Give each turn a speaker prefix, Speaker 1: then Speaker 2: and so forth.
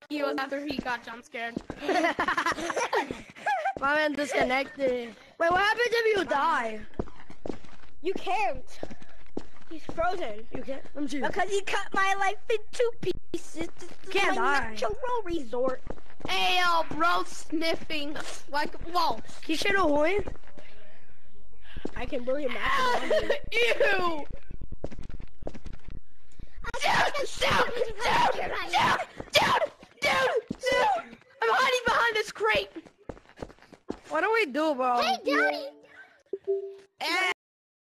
Speaker 1: he was after he got jump scared.
Speaker 2: My man disconnected. Wait, what happens if you die?
Speaker 3: You can't. He's frozen.
Speaker 2: You can't.
Speaker 3: Because he cut my life into pieces. This is
Speaker 2: Can't
Speaker 3: my
Speaker 2: die.
Speaker 3: natural resort.
Speaker 1: Hey, bro, sniffing like whoa.
Speaker 2: Can you share the horn?
Speaker 3: I can really imagine.
Speaker 1: Ew. Dude! I'm hiding behind this crate.
Speaker 2: What do we do, bro?
Speaker 4: Hey, Daddy!